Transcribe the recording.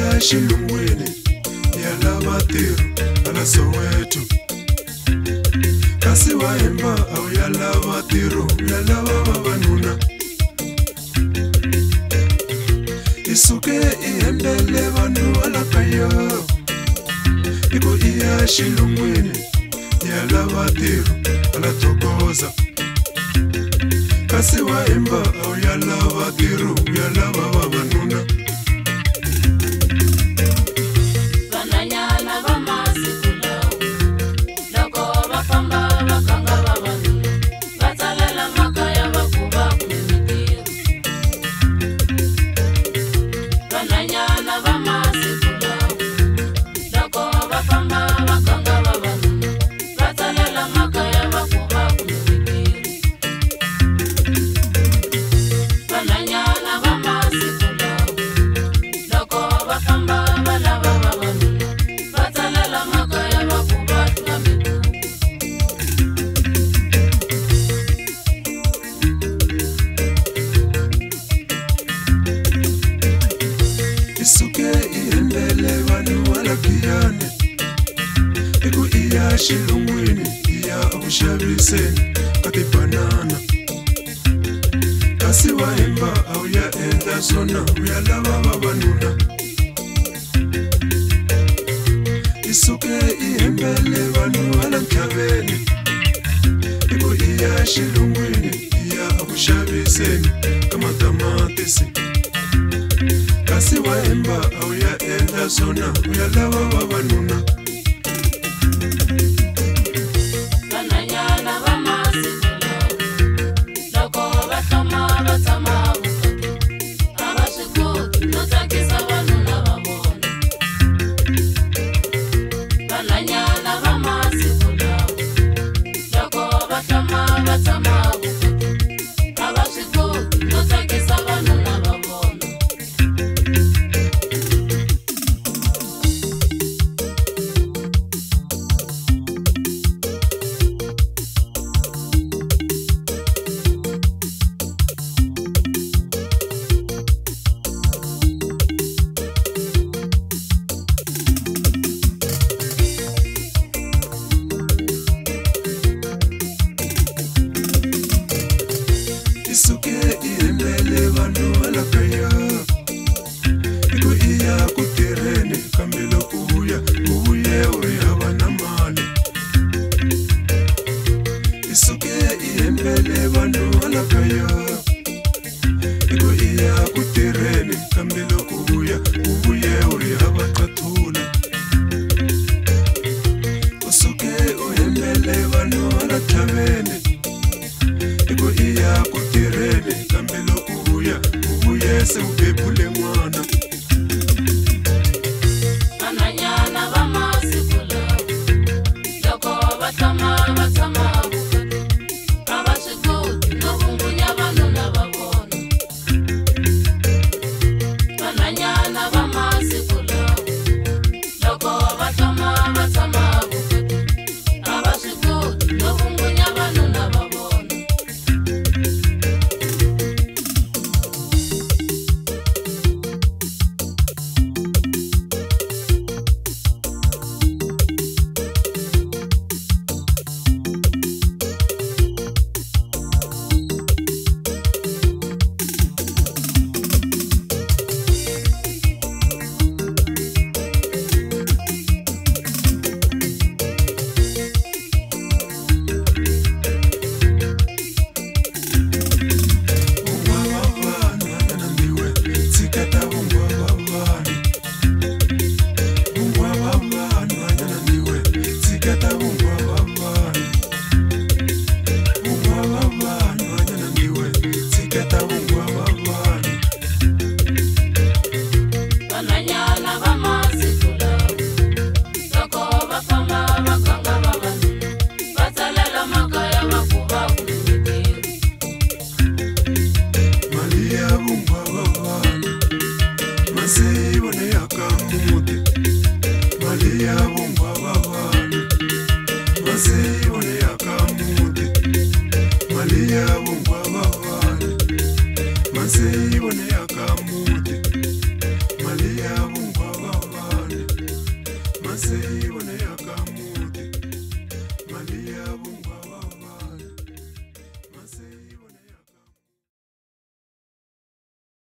iya xilungwini ya lava tirho ala Soweto kasi wa hemba au ya lava tirho ya lava vavanuna isuke ihembele vanhu ala kaya iku iya xilungwini ya lava tirho ala Thokoza kasi wa hemba au ya lava tirho ya lava vavanuna xilungwini iya avuxaviseni ka tibanana kasi wa hemba au ya endla swona u ya lava vavanuna isuke ihembele vanhu ala Ntlhaveni iku iya xilungwini iya avuxaviseni ka matamatisi kasi wa hemba au ya endla swona u ya lava vavanuna isuke ihembele vanhu ala kaya iku iya ku tirheni kambe loko uvuye uri hava na mali isuke ihembele vanhu ala kaya iku iya ku tirheni kambe loko uvuye uri hava qathula usuke uhembele vanhu ala Ntlhaveni iku iya ku kambe loko uvuye se ubebule n'wana vanhwanyana va masiku lawa se